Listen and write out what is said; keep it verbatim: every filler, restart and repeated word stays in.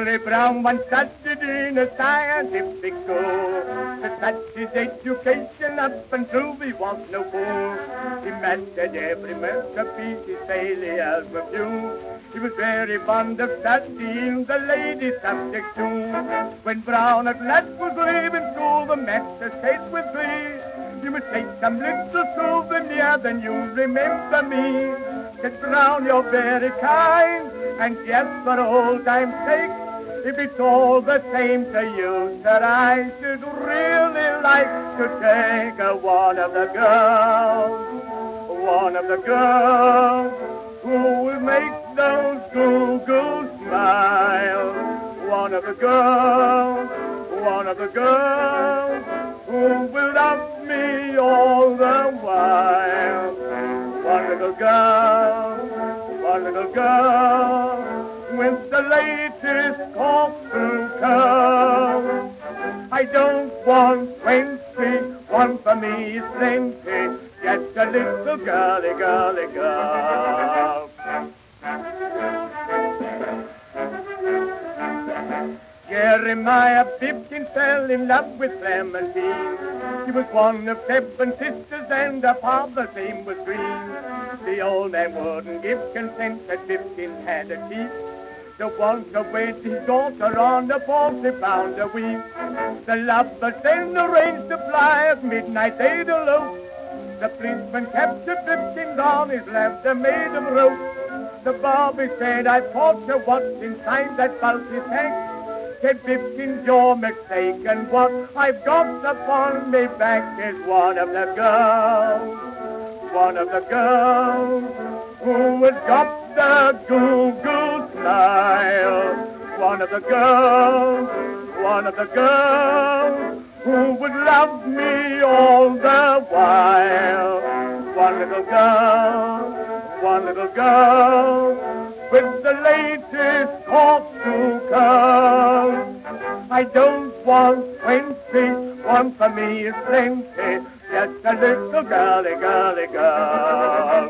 Charlie Brown once studied in a scientific school. To touch his education up and through, he was no fool. He mastered every masterpiece, his failures were few. He was very fond of studying the lady subject too. When Brown at last was leaving school, the master said with glee, "You must take some little souvenir, then you'll remember me." Said Brown, "You're very kind, and just for old time's sake, if it's all the same to you, sir, I should really like to take a one of the girls, one of the girls who will make those goo-goos smile. One of the girls, one of the girls who will love me all the while. One little girl, one little girl with the latest corkscrew curl. I don't want twenty, one for me is plenty, just a little girly, girly girl." Jeremiah fifteen fell in love with Clementine. She was one of seven sisters and her father's name was Green. The old man wouldn't give consent, that fifteen had a teeth. So once away his daughter on the forty pound a week. The lovers then arranged to fly at midnight they'd elope. The policeman captured fifteen on his lap, they made him rope. The Bobby said, "I thought you what's inside that bulky tank." Said fifteen, "You're mistaken, what I've got upon me back is one of the girls, one of the girls who has got the goo-goo smile. One of the girls, one of the girls who would love me all the while. One little girl, one little girl with the latest corkscrew curl. I don't want twenty, one for me is plenty, just a little girly, girly girl."